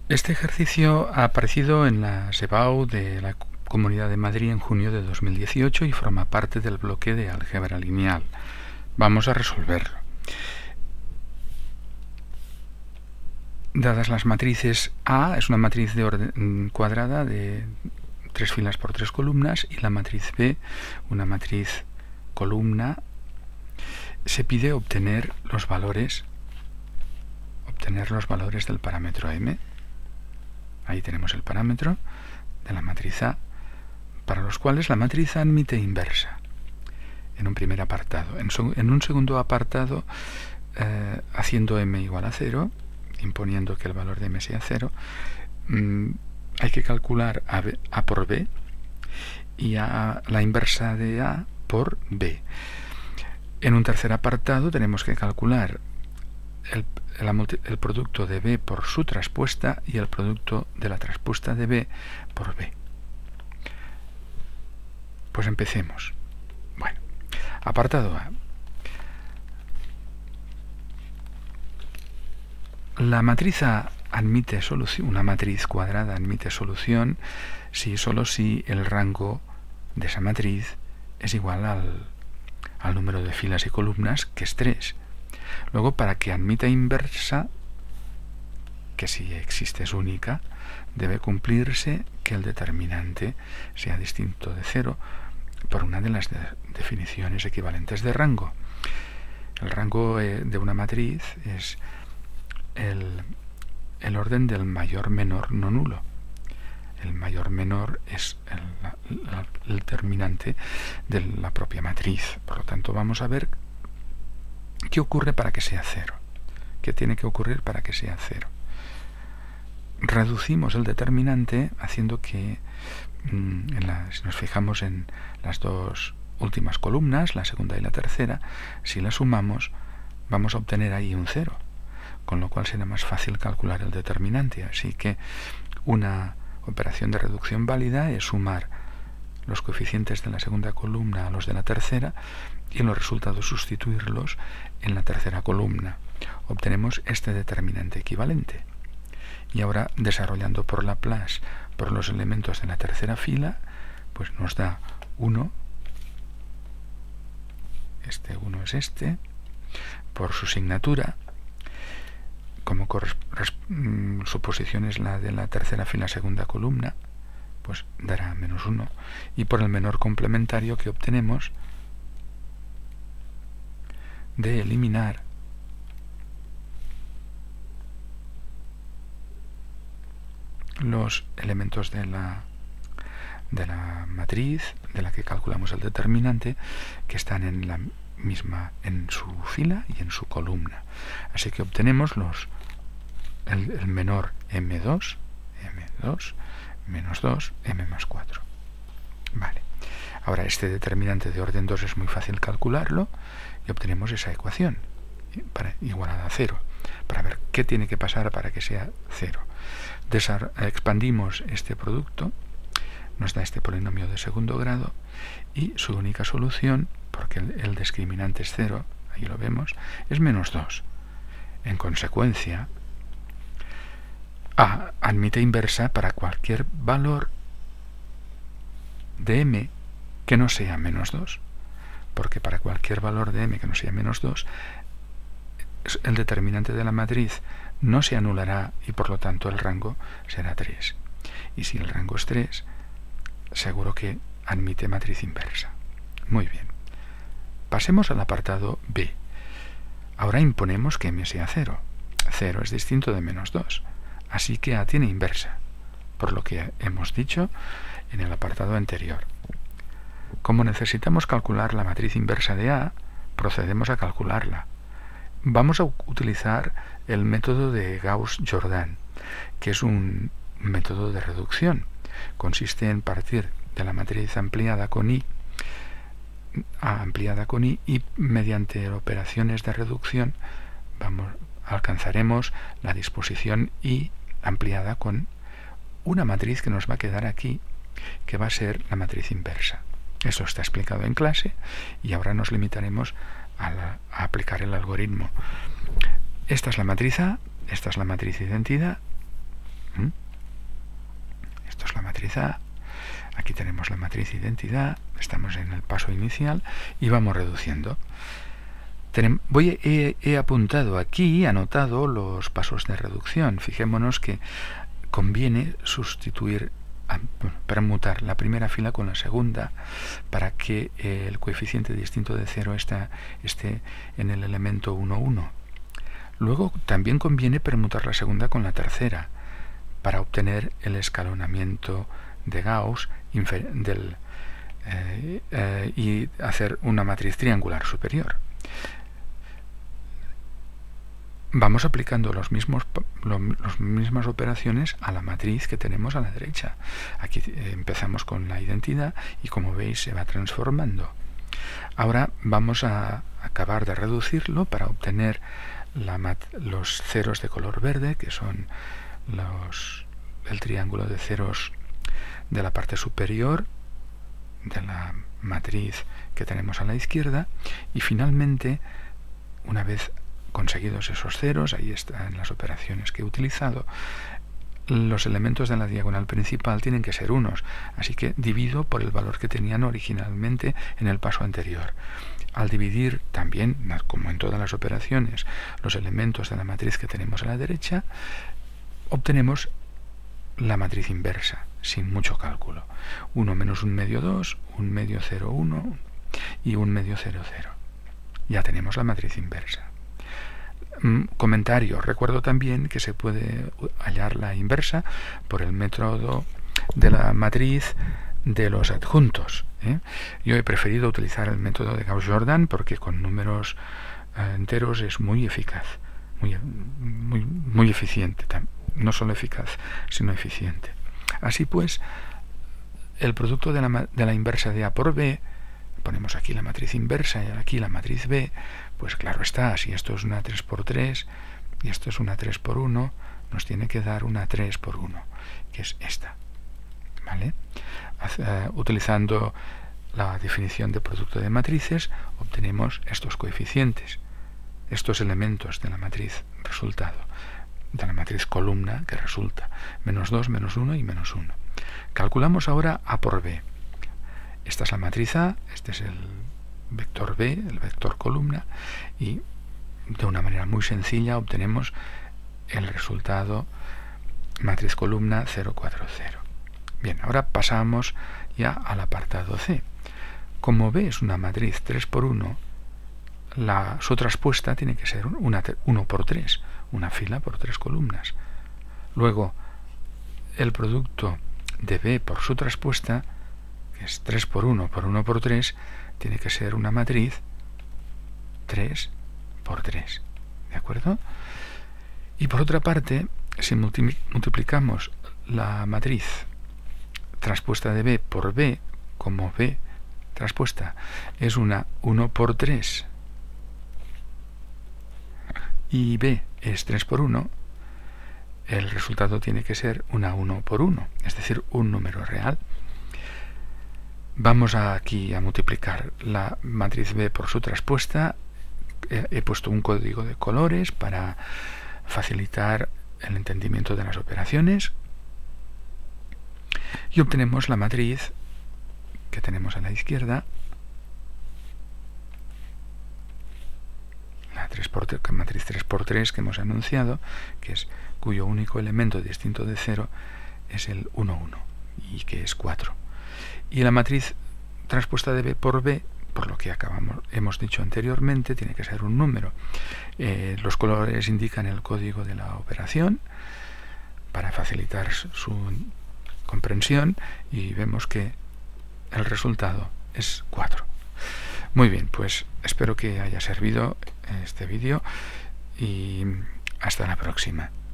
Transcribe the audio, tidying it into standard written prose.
Este ejercicio ha aparecido en la SEBAU de la Comunidad de Madrid en junio de 2018 y forma parte del bloque de álgebra lineal. Vamos a resolverlo. Dadas las matrices A, es una matriz de orden cuadrada de 3 filas por 3 columnas, y la matriz B, una matriz columna, se pide obtener los valores del parámetro M. Ahí tenemos el parámetro de la matriz A, para los cuales la matriz A admite inversa, en un primer apartado. En un segundo apartado, haciendo M igual a 0, imponiendo que el valor de M sea 0, hay que calcular A por B y la inversa de A por B. En un tercer apartado tenemos que calcular el producto de B por su traspuesta y el producto de la traspuesta de B por B. Pues empecemos. Bueno, apartado A. La matriz A admite solución, una matriz cuadrada admite solución solo si el rango de esa matriz es igual al número de filas y columnas, que es 3. Luego, para que admita inversa, que si existe es única, debe cumplirse que el determinante sea distinto de 0 por una de las definiciones equivalentes de rango. El rango de una matriz es el orden del mayor menor no nulo. El mayor menor es el determinante de la propia matriz. Por lo tanto, vamos a ver qué ocurre para que sea 0. ¿Qué tiene que ocurrir para que sea 0? Reducimos el determinante haciendo que, si nos fijamos en las dos últimas columnas, la segunda y la tercera, si las sumamos, vamos a obtener ahí un 0, con lo cual será más fácil calcular el determinante. Así que una operación de reducción válida es sumar los coeficientes de la segunda columna a los de la tercera y los resultados sustituirlos en la tercera columna. Obtenemos este determinante equivalente. Y ahora, desarrollando por Laplace por los elementos de la tercera fila, pues nos da 1, este 1 es este, por su signatura, como su posición es la de la tercera fila segunda columna, pues dará menos 1, y por el menor complementario que obtenemos de eliminar los elementos de la matriz de la que calculamos el determinante, que están en la misma, en su fila y en su columna. Así que obtenemos el menor M2 menos 2, M más 4. Vale. Ahora, este determinante de orden 2 es muy fácil calcularlo y obtenemos esa ecuación igualada a 0, para ver qué tiene que pasar para que sea 0. Expandimos este producto, nos da este polinomio de segundo grado, y su única solución, porque el discriminante es 0, ahí lo vemos, es menos 2. En consecuencia, A admite inversa para cualquier valor de M que no sea menos 2, porque para cualquier valor de M que no sea menos 2, el determinante de la matriz no se anulará y por lo tanto el rango será 3. Y si el rango es 3, seguro que admite matriz inversa. Muy bien. Pasemos al apartado B. Ahora imponemos que M sea 0. 0 es distinto de menos 2. Así que A tiene inversa, por lo que hemos dicho en el apartado anterior. Como necesitamos calcular la matriz inversa de A, procedemos a calcularla. Vamos a utilizar el método de Gauss-Jordan, que es un método de reducción. Consiste en partir de la matriz ampliada con I, y mediante operaciones de reducción alcanzaremos la disposición I ampliada con una matriz que nos va a quedar aquí, que va a ser la matriz inversa. Eso está explicado en clase y ahora nos limitaremos a aplicar el algoritmo. Esta es la matriz A, esta es la matriz identidad, Esto es la matriz A. Aquí tenemos la matriz identidad. Estamos en el paso inicial y vamos reduciendo. He apuntado aquí, anotado los pasos de reducción. Fijémonos que conviene permutar la primera fila con la segunda para que el coeficiente distinto de 0 esté en el elemento 1, 1. Luego también conviene permutar la segunda con la tercera para obtener el escalonamiento de Gauss y hacer una matriz triangular superior. Vamos aplicando las mismas operaciones a la matriz que tenemos a la derecha. Aquí empezamos con la identidad y, como veis, se va transformando. Ahora vamos a acabar de reducirlo para obtener los ceros de color verde, que son el triángulo de ceros de la parte superior de la matriz que tenemos a la izquierda. Y finalmente, una vez conseguidos esos ceros, ahí están las operaciones que he utilizado, los elementos de la diagonal principal tienen que ser unos, así que divido por el valor que tenían originalmente en el paso anterior. Al dividir también, como en todas las operaciones, los elementos de la matriz que tenemos a la derecha, obtenemos la matriz inversa, sin mucho cálculo. 1 menos 1 medio 2, 1 medio 0, 1 y 1 medio 0, 0. Ya tenemos la matriz inversa. Comentario. Recuerdo también que se puede hallar la inversa por el método de la matriz de los adjuntos. Yo he preferido utilizar el método de Gauss-Jordan porque con números enteros es muy eficaz, muy eficiente. No solo eficaz, sino eficiente. Así pues, el producto de la inversa de A por B, ponemos aquí la matriz inversa y aquí la matriz B, pues claro está, si esto es una 3 por 3 y esto es una 3 por 1, nos tiene que dar una 3 por 1, que es esta. ¿Vale? Utilizando la definición de producto de matrices, obtenemos estos coeficientes, estos elementos de la matriz resultado, de la matriz columna que resulta, menos 2, menos 1 y menos 1. Calculamos ahora A por B. Esta es la matriz A, este es el vector B, el vector columna, y de una manera muy sencilla obtenemos el resultado matriz columna 0, 4, 0. Bien, ahora pasamos ya al apartado C. Como B es una matriz 3 por 1, su traspuesta tiene que ser 1 por 3, una fila por 3 columnas. Luego, el producto de B por su traspuesta, que es 3 por 1 por 1 por 3, tiene que ser una matriz 3 por 3. ¿De acuerdo? Y por otra parte, si multiplicamos la matriz traspuesta de B por B, como B traspuesta es una 1 por 3 y B es 3 por 1, el resultado tiene que ser una 1 por 1, es decir, un número real. Vamos aquí a multiplicar la matriz B por su traspuesta. He puesto un código de colores para facilitar el entendimiento de las operaciones. Y obtenemos la matriz que tenemos a la izquierda, la matriz 3 por 3 que hemos anunciado, cuyo único elemento distinto de 0 es el 1, 1, y que es 4. Y la matriz transpuesta de B por B, por lo que hemos dicho anteriormente, tiene que ser un número. Los colores indican el código de la operación para facilitar su comprensión, y vemos que el resultado es 4. Muy bien, pues espero que haya servido este vídeo y hasta la próxima.